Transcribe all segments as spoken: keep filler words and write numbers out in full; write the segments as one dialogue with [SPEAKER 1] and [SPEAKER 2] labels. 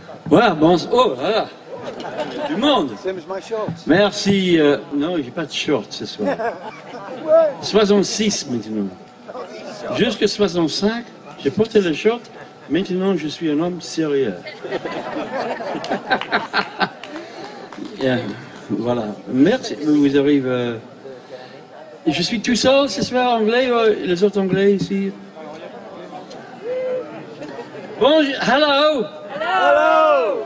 [SPEAKER 1] Voilà, bon, oh là là, du monde. Merci. Euh, non, j'ai pas de short ce soir. soixante-six maintenant. Jusqu'à soixante-cinq, j'ai porté le short. Maintenant, je suis un homme sérieux. Yeah, voilà. Merci. Vous arrivez. Euh... Je suis tout seul ce soir anglais ou les autres anglais ici? Bonjour. Hello.
[SPEAKER 2] Hello.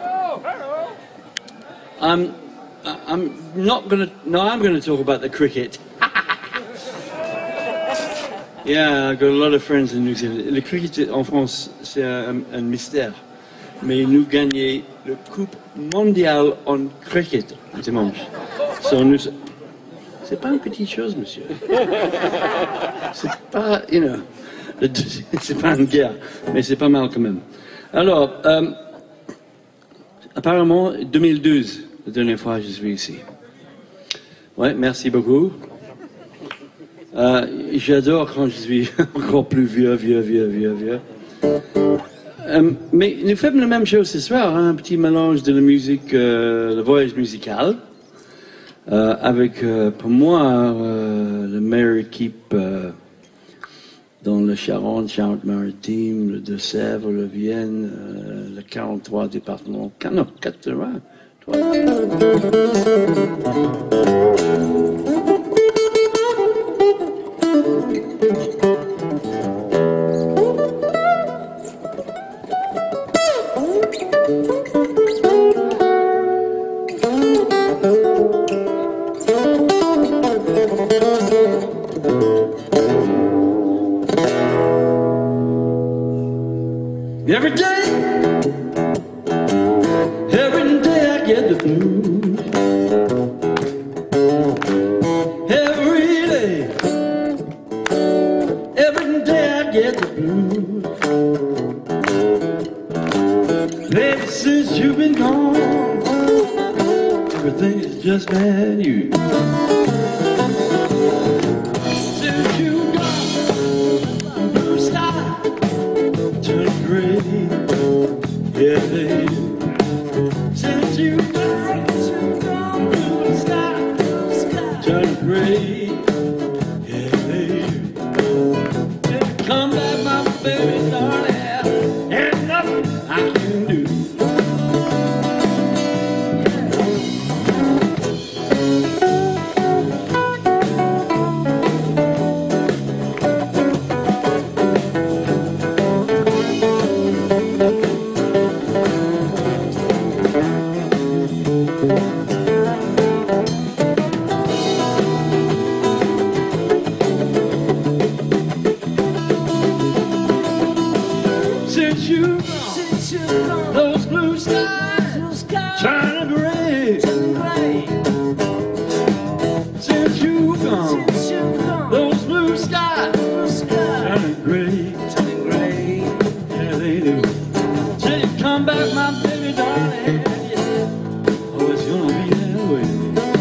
[SPEAKER 1] I'm. I'm not gonna. No, I'm gonna talk about the cricket. Yeah, I've got a lot of friends in New Zealand. Le cricket en France, c'est un, un mystère. Mais nous gagnons la Coupe mondiale en cricket dimanche. So, nous... C'est pas une petite chose, monsieur. C'est pas, you know, c'est pas une guerre, mais c'est pas mal quand même. Alors, euh, apparemment, deux mille douze, la dernière fois que je suis ici. Ouais, merci beaucoup. Euh, J'adore quand je suis encore plus vieux, vieux, vieux, vieux, vieux. Euh, mais nous faisons la même chose ce soir, hein, un petit mélange de la musique, euh, le voyage musical, euh, avec, euh, pour moi, euh, la meilleure équipe euh, dans le Charente, Charente-Maritime, le Deux-Sèvres, le Vienne, euh, le quarante-trois départements, non, quatre-vingts. Every day, every day I get the blues. Every day, every day I get the blues. Baby, since you've been gone, everything is just bad you. Since you gone, blue sky turn gray. Yeah, they do. Since you gone, blue sky turn gray. Yeah, they do. Just come back, my baby, darling, and nothing I can do. Since you gone, those blue skies turn gray. Since you gone, those blue skies turn gray. Yeah, they do. Till you come back, my baby darling. Yeah. Oh, it's gonna be that way.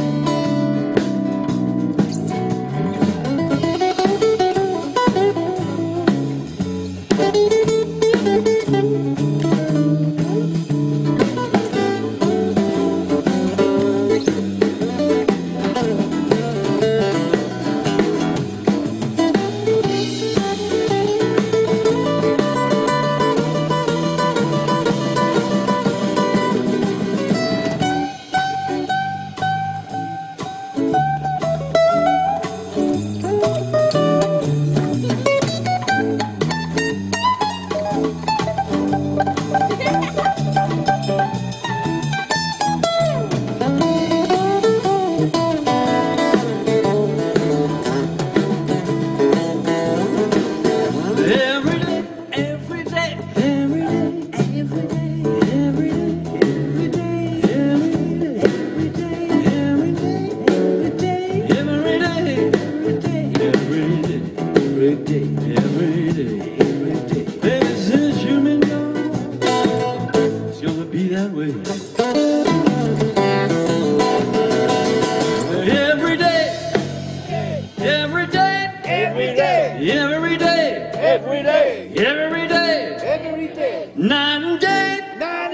[SPEAKER 1] Every day,
[SPEAKER 2] every day,
[SPEAKER 1] every day,
[SPEAKER 2] every day,
[SPEAKER 1] night and day,
[SPEAKER 2] night and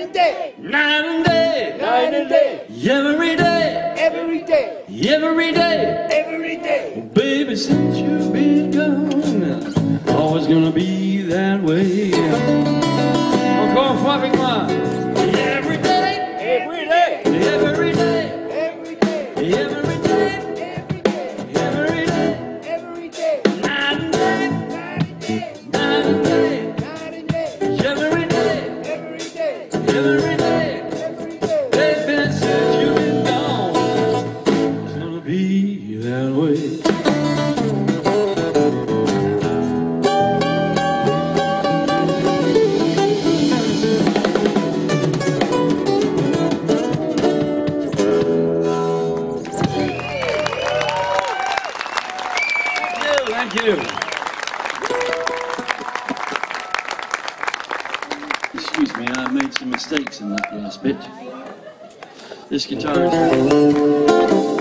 [SPEAKER 2] and day,
[SPEAKER 1] night and day,
[SPEAKER 2] night and day,
[SPEAKER 1] every day,
[SPEAKER 2] every day,
[SPEAKER 1] every day.
[SPEAKER 2] every day.
[SPEAKER 1] Baby, since you've been gone, always gonna be that way. Encore une fois avec moi. Every day,
[SPEAKER 2] Every day,
[SPEAKER 1] every day,
[SPEAKER 2] every day,
[SPEAKER 1] every day,
[SPEAKER 2] every day,
[SPEAKER 1] every day,
[SPEAKER 2] every day,
[SPEAKER 1] night and day,
[SPEAKER 2] night and day,
[SPEAKER 1] night and day,
[SPEAKER 2] night and day,
[SPEAKER 1] every day,
[SPEAKER 2] every day,
[SPEAKER 1] every day.
[SPEAKER 2] every day.
[SPEAKER 1] Baby, since you've been gone, it's gonna be that way. Thank you. Excuse me, I made some mistakes in that last bit. This guitar is...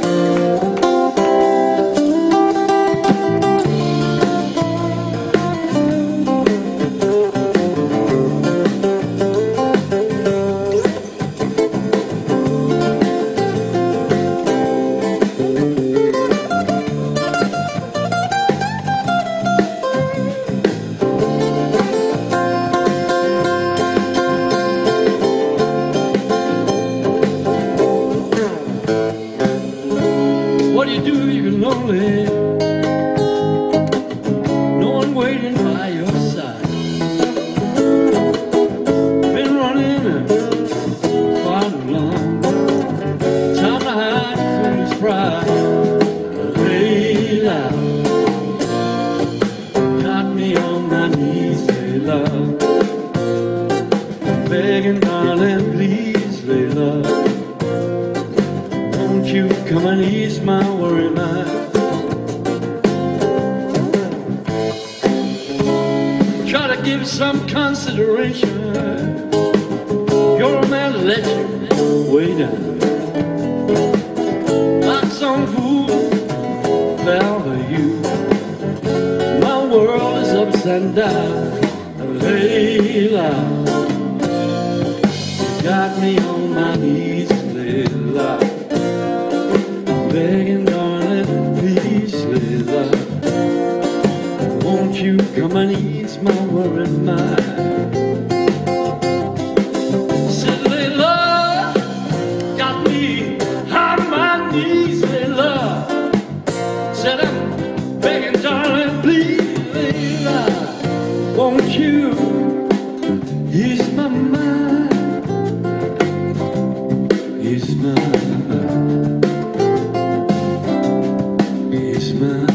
[SPEAKER 1] What do you do if you're lonely? No one waiting by your side. Been running far too long. Time to hide foolish pride. Layla, got me on my knees, Layla. Begging, darling, please, Layla. Won't you come and ease my worry mind? Try to give some consideration. You're a man to let you way down. Like some fool fell for you. My world is upside down. Layla, you got me on my knees, Layla. Begging, darling, please, Layla. Won't you come and ease my worried mind? Said Layla, got me on my knees, Layla. Said I'm begging, darling, please, Layla. Won't you ease my mind? Ease my mind. Is mine.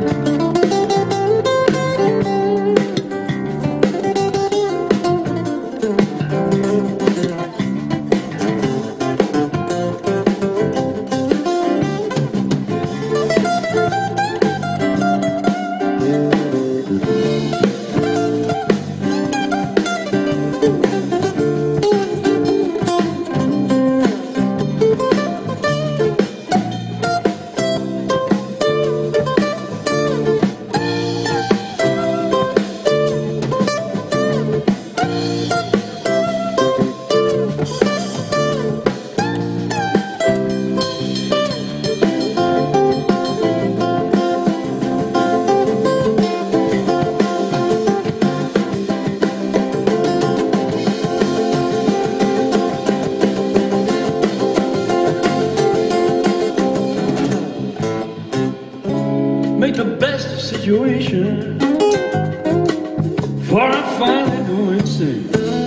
[SPEAKER 1] Make the best of situation, for I finally go insane.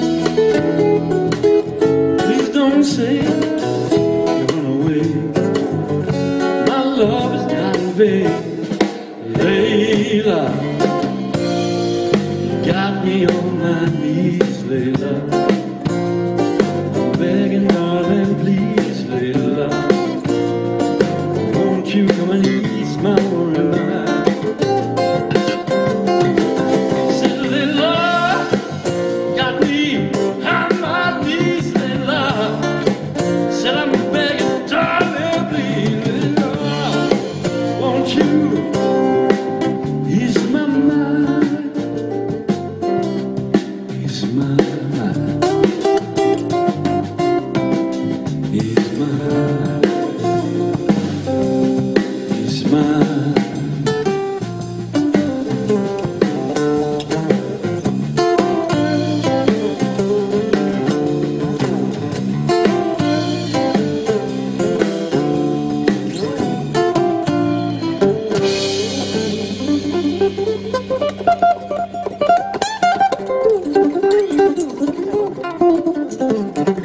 [SPEAKER 1] Please don't say you run away. My love is not in vain. Layla, you got me on my knees, Layla. Begging, darling, please, Layla. Won't you come and ease my worry mind? Said Layla, got me on my knees, Layla.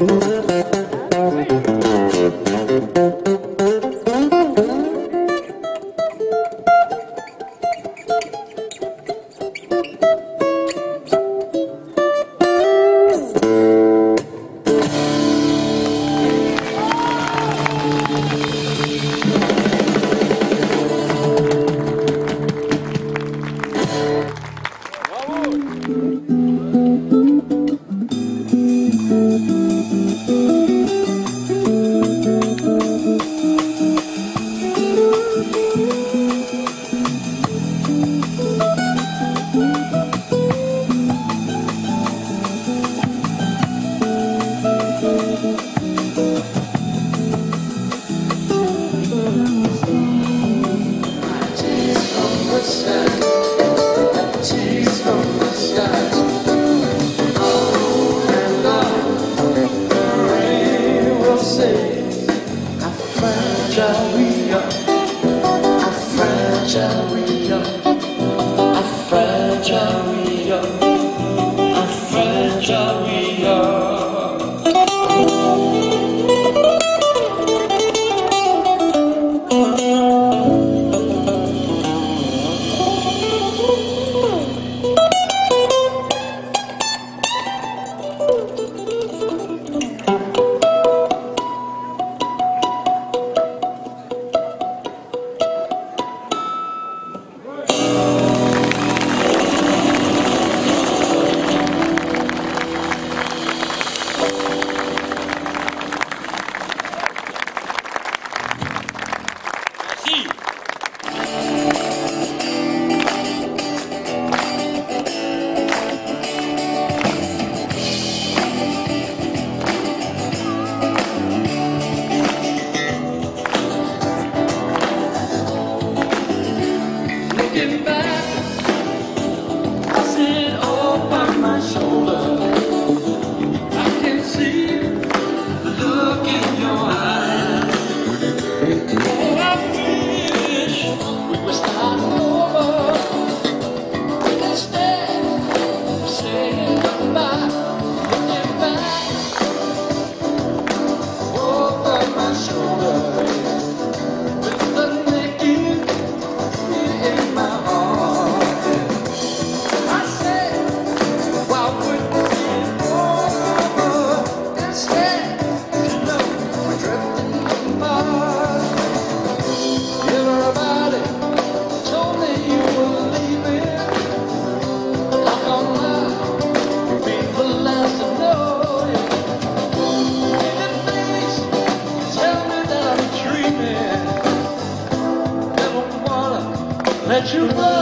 [SPEAKER 3] Let you go.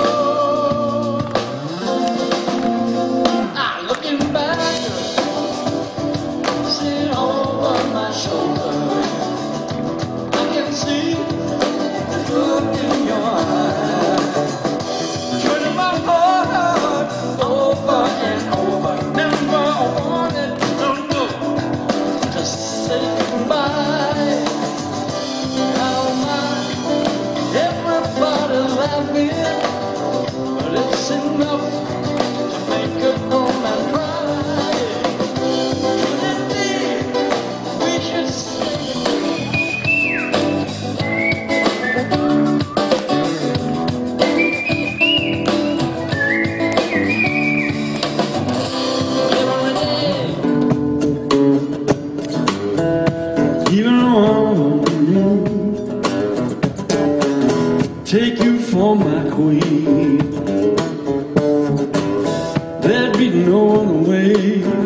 [SPEAKER 3] Ah, looking back, sitting over my shoulder, I can see the look in your eyes, turning my heart over and over. Never wanted, no, no, just say goodbye. How am I? Everybody laughing, but it's enough to make a old man cry. Couldn't be, we should stay. Every day,
[SPEAKER 1] Even one take you for my queen, there'd be no other way.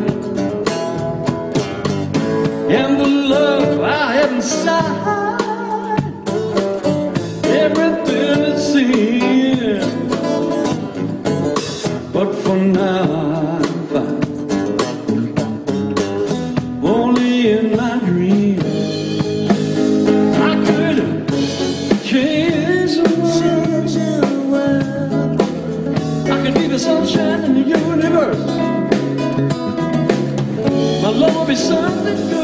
[SPEAKER 1] And the love I have inside, everything is seen. But for now I'm fine, only in my dreams. I could change the world, I could be the sunshine in the universe. My love will be something good.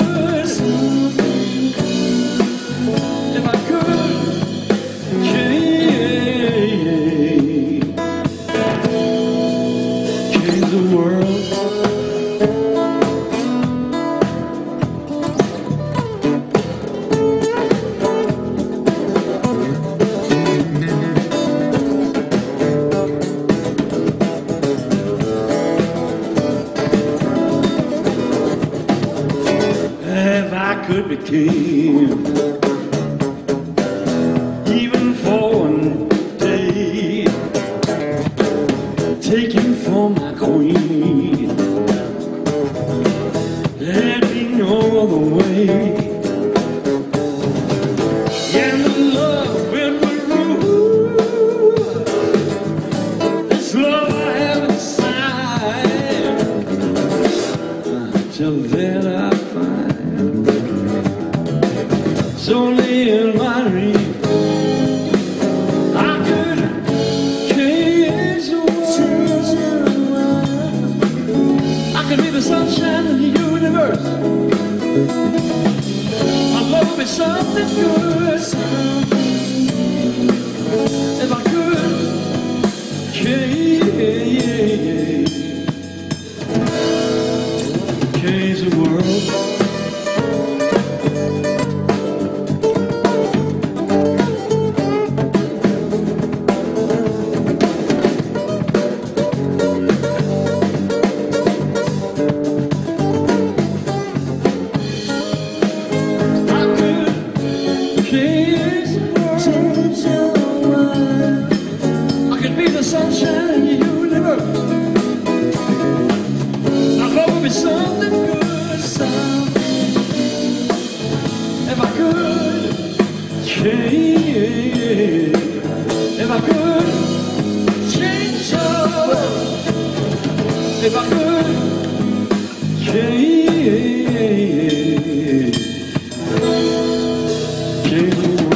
[SPEAKER 1] If I could change, change the world, could be king, even for one day. Take you for my queen, let me know the way. And the love will rule, this love I have inside, till then I find it's only in my reach. I could change the world, I could be the sunshine of the universe. My love would be something good, if I could change, change the world. Sunshine in the universe. My love would be something good, son, if I could change, if I could change the world, if I could change, change the world.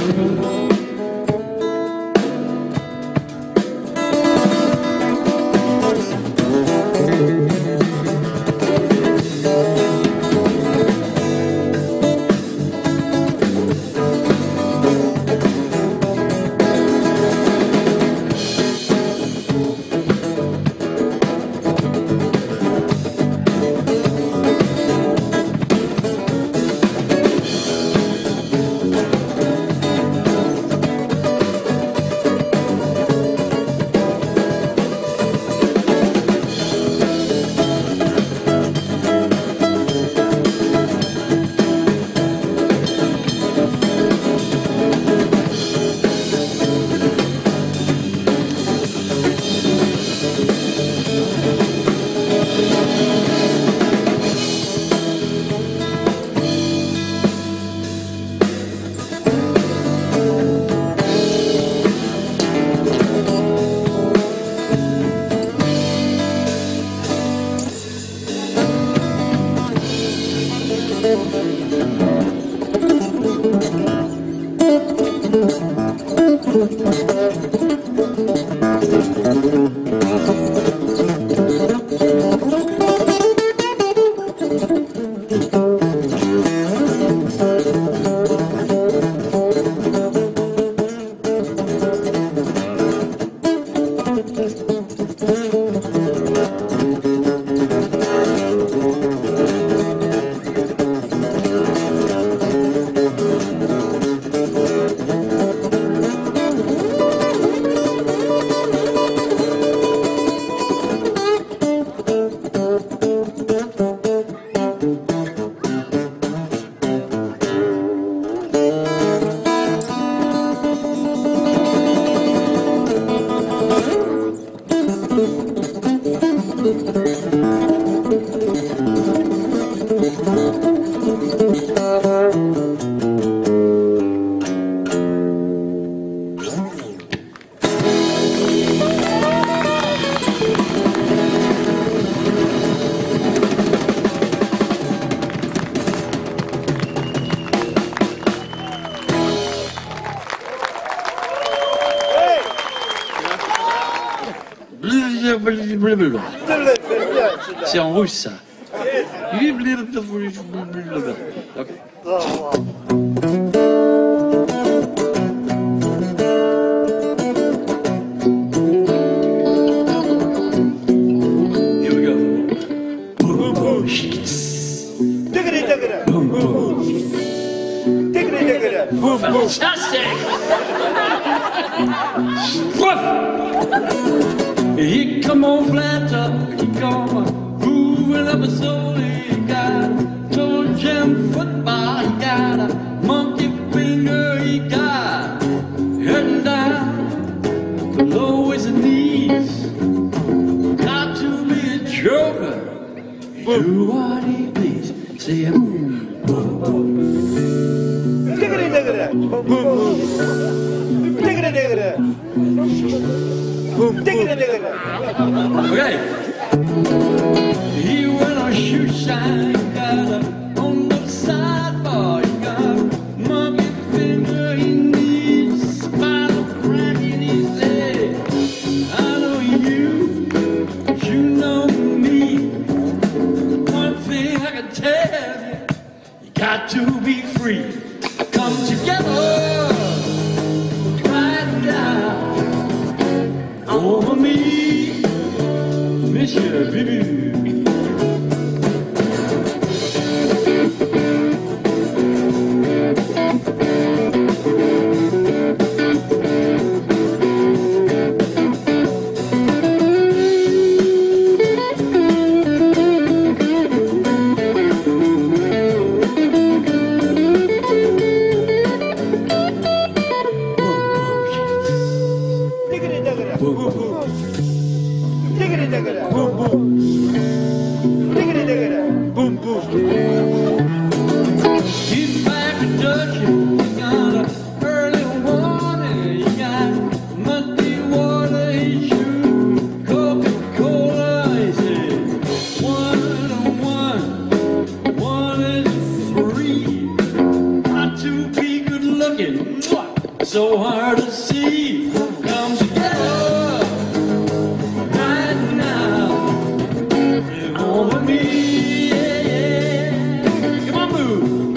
[SPEAKER 1] C'est en russe ça. Okay. Here we go. Boom boom.
[SPEAKER 4] Diggity diggity. Boom boom. Diggity diggity. Boom boom.
[SPEAKER 1] Fantastic. He come on flat up, he come moving up a soul, he got toe jam football, he got
[SPEAKER 3] got a monkey finger, he got heading down below his knees. Got to be a joker, do what he please. Say boom, boom, boom.
[SPEAKER 4] Diggity diggity. Boom boom. Diggity diggity. Boom. Diggity diggity.
[SPEAKER 3] Okay. He went on shoe shine, got a on the sideboard, he got a monkey finger, he needs spinal crack in his leg. I know you, you know me. One thing I can tell you, you got to be free. Come together right now over me, Monsieur Bibi.
[SPEAKER 4] Diggity diggity. Boom boom. Diggity diggity. Boom boom. Diggity diggity. Boom boom.
[SPEAKER 3] He's back in Dutch, he got an early warning, he got muddy water, he shoot Coca-Cola, he said, one on one, one is free. Not to be good looking, so hard to see. Come together right now over me, yeah, yeah. Come on, move.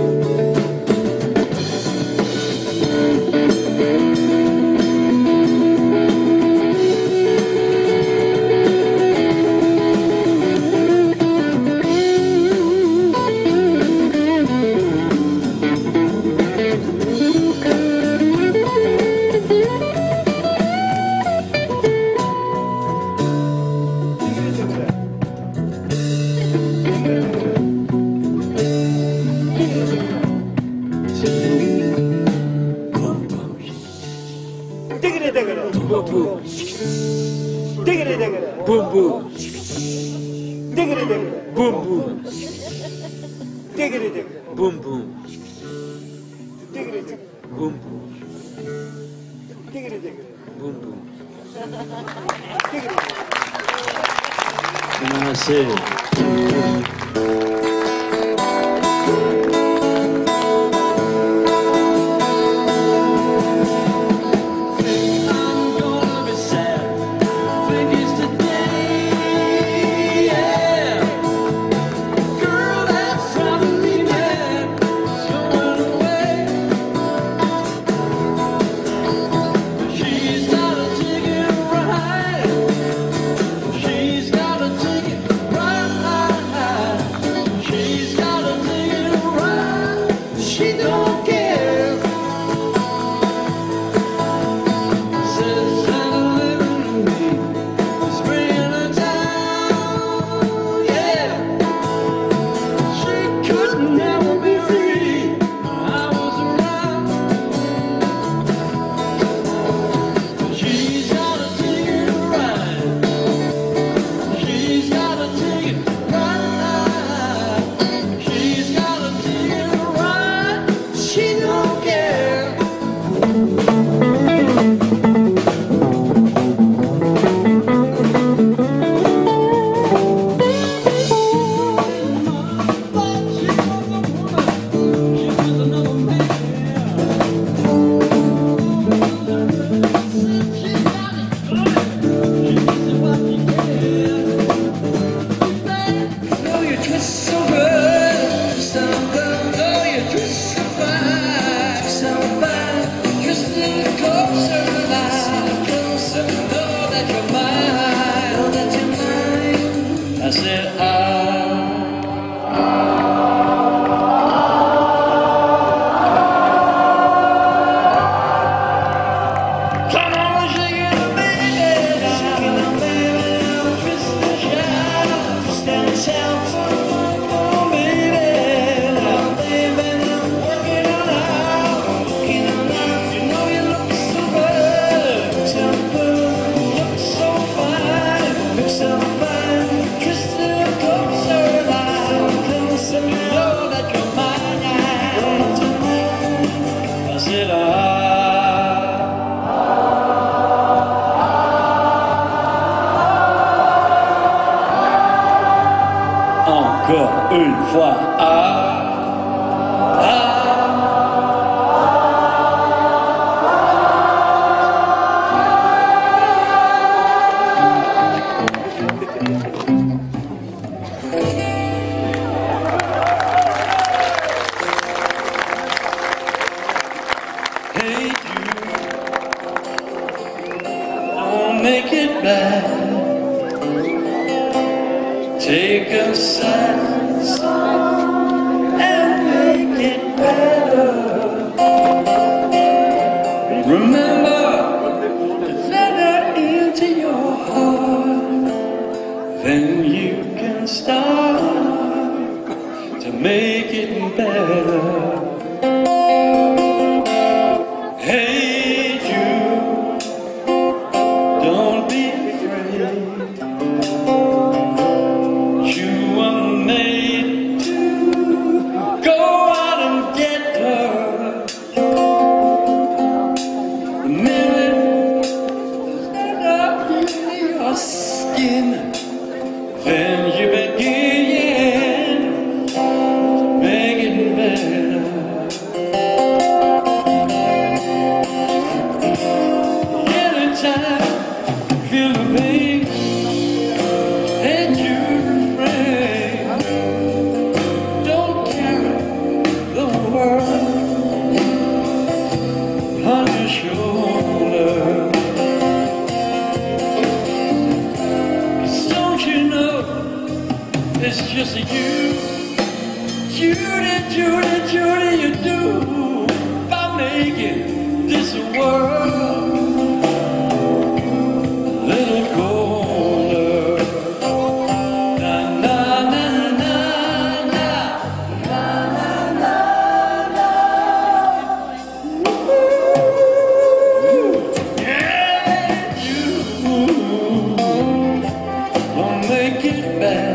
[SPEAKER 4] Diggity diggity. Boom boom. Diggity diggity. Boom boom. Diggity diggity. Boom boom. Diggity diggity. Boom boom. Diggity diggity. Boom boom. Diggity diggity. Boom boom. Diggity diggity.
[SPEAKER 1] On en a assez.
[SPEAKER 3] I'm gonna be sad. Think it's today, yeah. Girl, that's probably bad. Going away. She's got a ticket right. She's got a ticket right. fois. Ah, ah. Hey, you, don't make it bad. Take a sad song and make it better. Remember to let her into your heart. Then you can start to make it better. Hey, you, don't be afraid. You were made to go out and get her. The minute that up in your skin, then you begin to make it better. Anytime you feel the pain and you're afraid, don't carry the world on your shoulder. 'Cause don't you know it's just you, Judy, Judy, Judy, you do by making this world a little colder. Na na na na na na na na na. Yeah, you won't make it bad.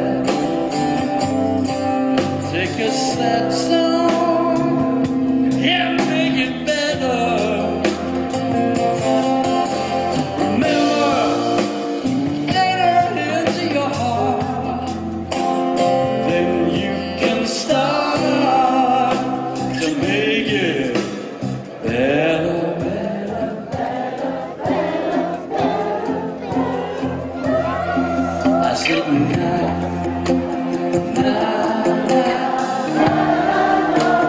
[SPEAKER 3] Take a sad song, yeah, make it better. Remember, let her into your heart. Then you can start to make it better, better, better, better, better. I said now, now, now.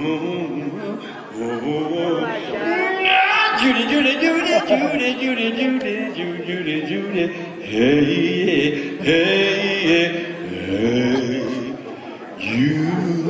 [SPEAKER 3] Judy, Judy, Judy, Judy, Judy, Judy, Judy, Judy, Judy. Hey, hey, hey, you.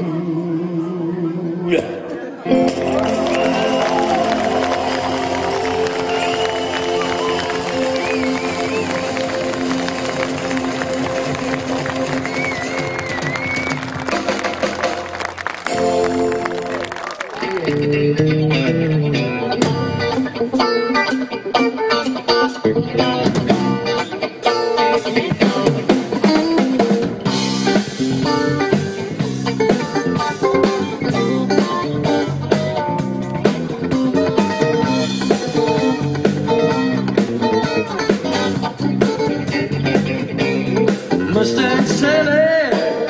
[SPEAKER 1] Mustang Sally,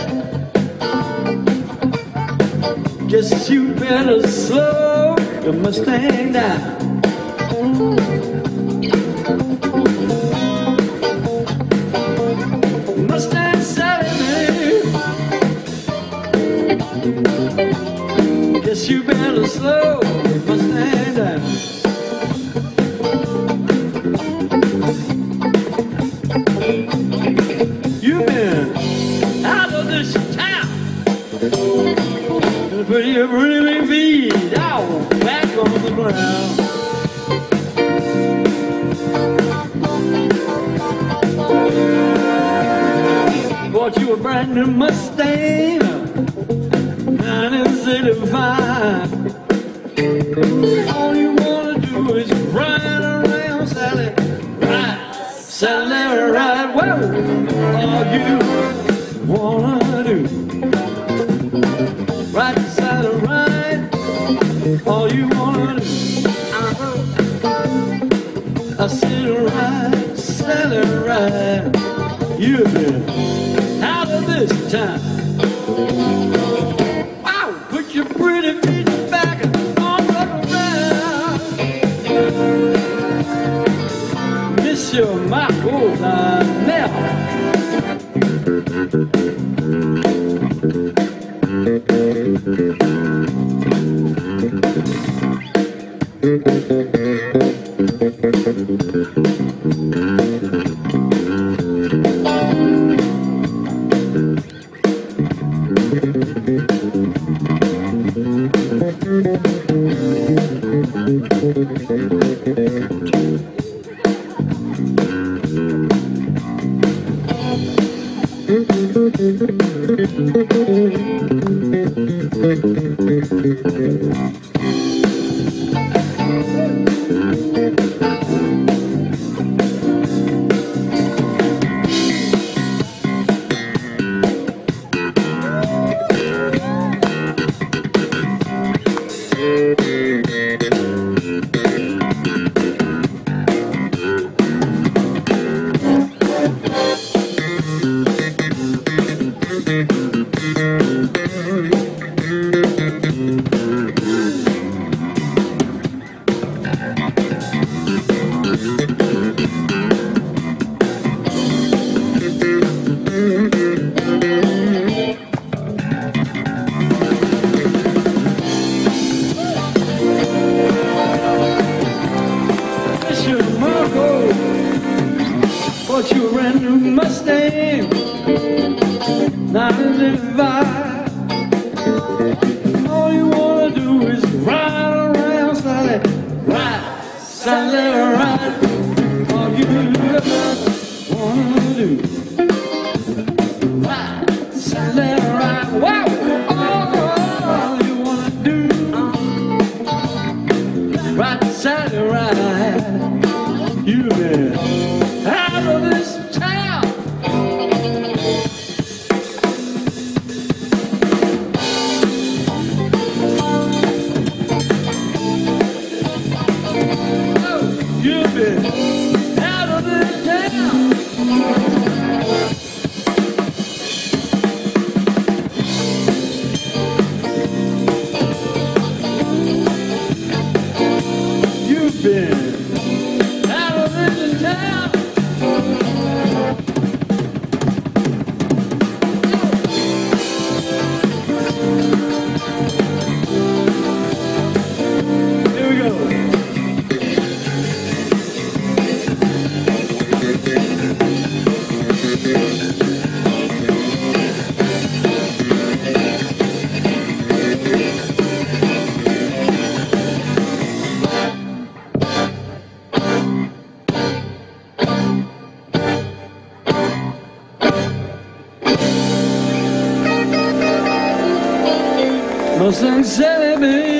[SPEAKER 1] guess you better slow your Mustang down. Mustang Sally, guess you better slow your Mustang down. You've been out of this town, gonna put your pretty feet out back on the ground. Bought you a brand new Mustang, nineteen seventy-five. All you wanna do is ride around, Sally, ride, Sally, ride. Whoa, all you wanna do, right side of right, all you wanna do. I said right, Sally, ride. You've been out of this time. Wow, put your pretty feet back on the ground. Monsieur Marco Donnell.
[SPEAKER 3] mon sincère aimé.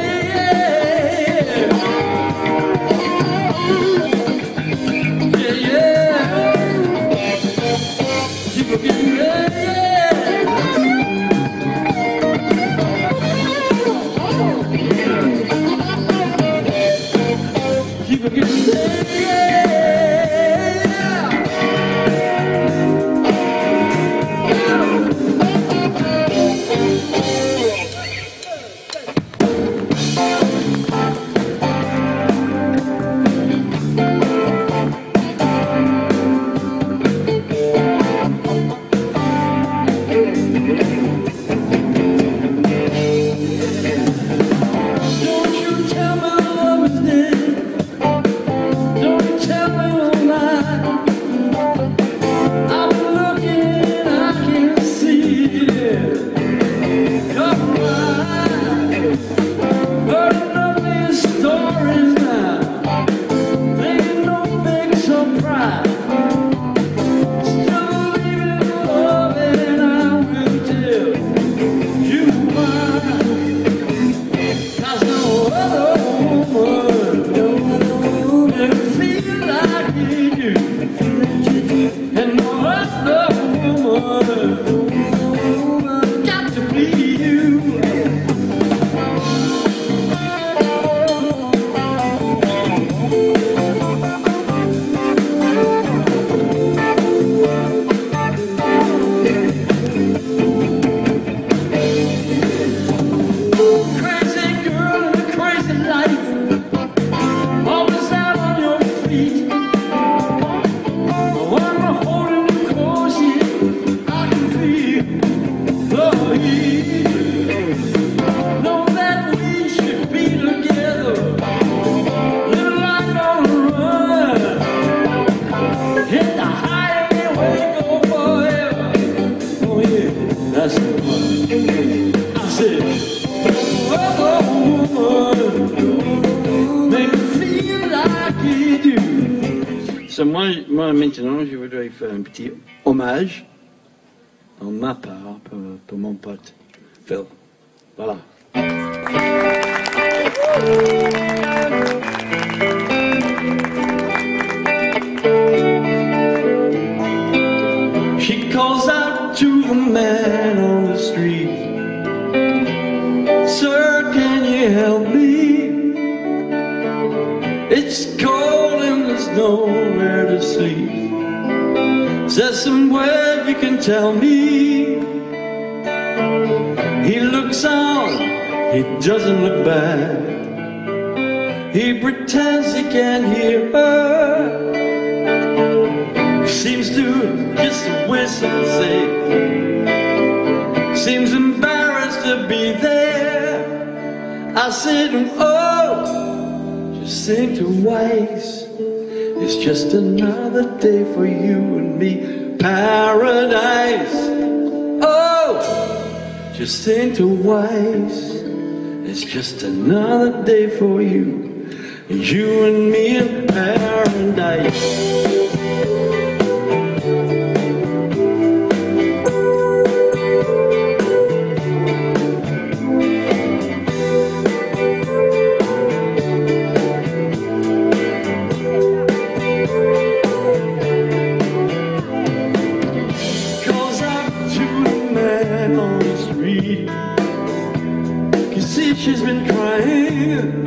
[SPEAKER 3] Yeah, yeah. pride. Still believe in love, and I will tell you why. 'Cause no other woman can feel like you do, and no other woman got to be you. Crazy girl in a crazy life, always out on your feet. When I'm holding you close, yeah, I can feel the heat. Know that we should be together, live life on the run, hit the highway, go forever. Oh yeah, that's the one. I said, oh, woman, make me feel like you do. So moi, moi maintenant, je voudrais faire un petit hommage en ma part pour, pour mon pote Phil. Voilà. She calls out to the man on the street, "Sir, can you help me? It's cold and there's nowhere to sleep. Is there some word you can tell me?" He looks on, he doesn't look back. He pretends he can't hear her. Seems to just whistle and say, seems embarrassed to be there. I said, oh, just think twice. It's just another day for you and me. Paradise. Oh, just think twice. It's just another day for you, you and me in paradise. She's been crying.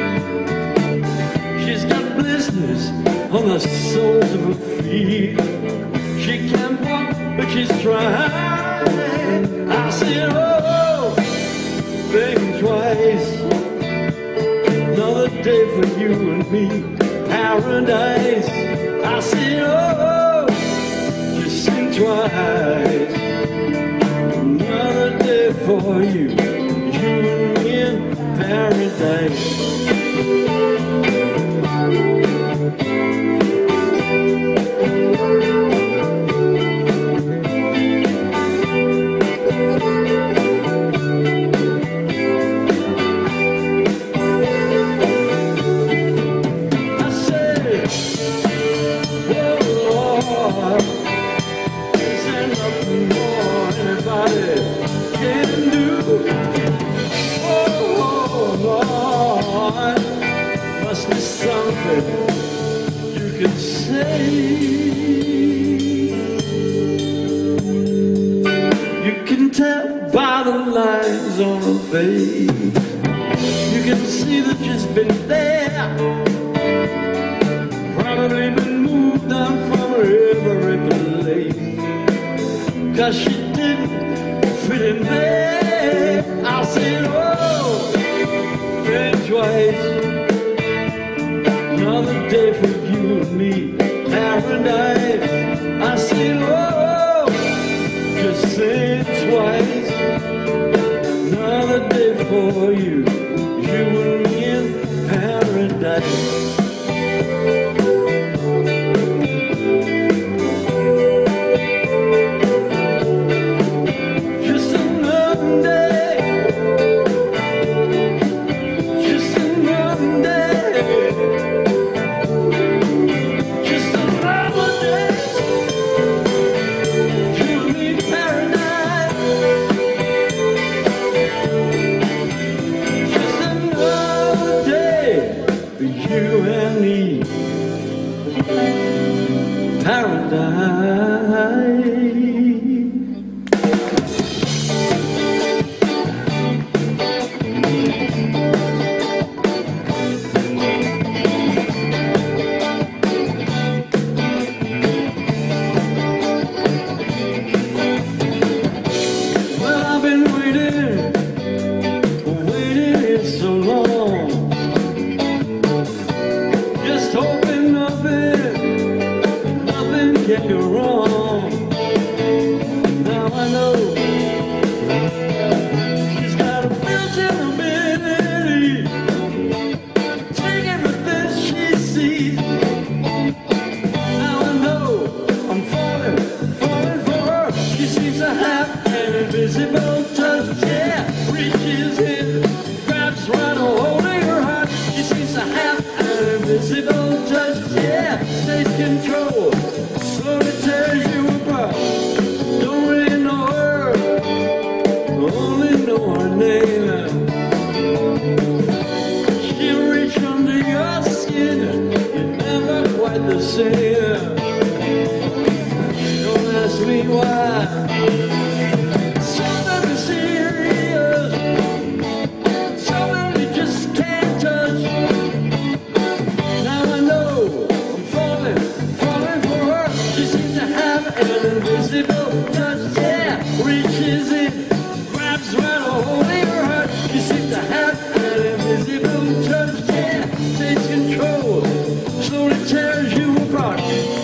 [SPEAKER 3] She's got blisters on the soles of her feet. She can't walk, but she's trying. I said, oh, think twice. Another day for you and me, paradise. I said, oh, just think twice. Another day for you, you and me in paradise. I said, oh Lord, is there nothing more anybody can do? Lord, must be something you can say. You can tell by the lines on her face. You can see that she's been there, probably been moved on from every place, 'cause she didn't fit in there. I said, oh, think twice. Another day for you and me, paradise. I said, oh, just think twice. Another day for you, you and me in paradise. Just
[SPEAKER 1] paradise. Well, I've been waiting, waiting so long, just hoping nothing, nothing can go wrong. Now I know she's got a built-in ability, take everything she sees. Now I know I'm falling, falling for her. She seems to have an invisible touch, yeah, reaches in, grabs right a hold in her heart. She seems to have an invisible touch, yeah, takes control, slowly tears you apart. Don't really know her, only know her name. She'll reach under your skin, you're never quite the same. Don't ask me why. Something mysterious, something you just can't touch. Now I know I'm falling, falling for her. She seems to have an invisible touch, yeah, reaches in, grabs right a hold in her heart. She seems to have an invisible touch, yeah, takes control, slowly tears you apart.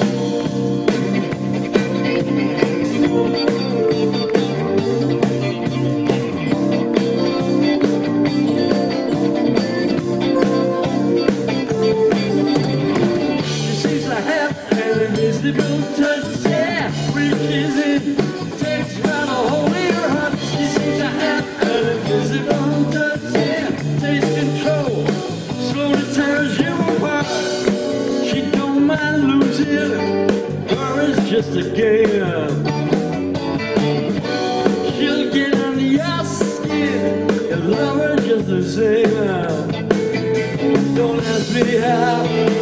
[SPEAKER 1] She seems to have an invisible touch, yeah, reaches in, takes right a hold in her heart. She seems to have an invisible touch, yeah, takes control, slowly tears you apart. She don't mind losing, her is just a game. She'll get under your skin, your love her just the same. Don't ask me how.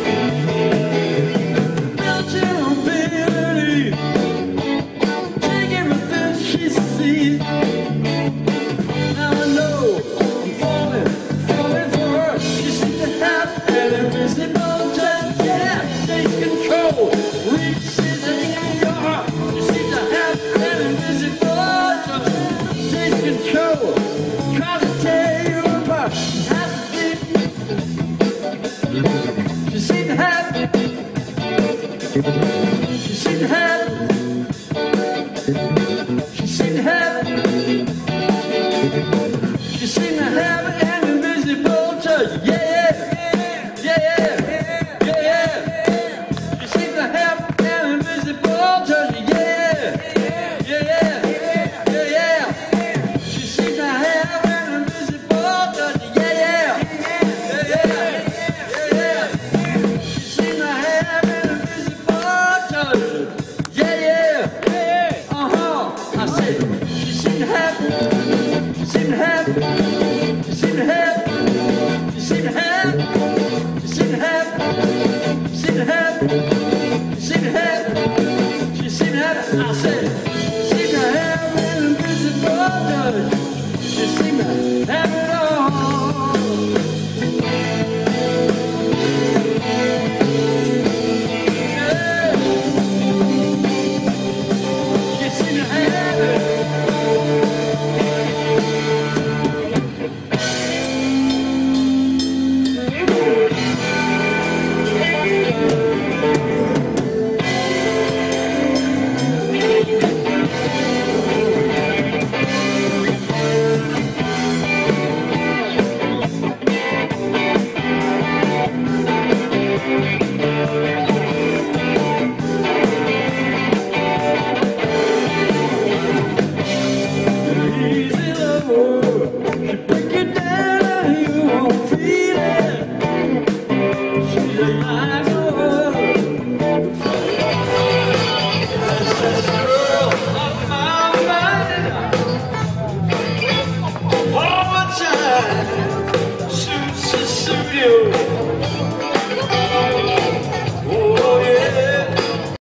[SPEAKER 1] Built-in ability, take everything she sees. Now I know I'm falling, falling for her. She seems to have an invisible touch, yeah, takes control, reaches in your heart. She seems to have an invisible touch, takes control, tries to tear you apart. Has to be. She seemed to have, she seemed to have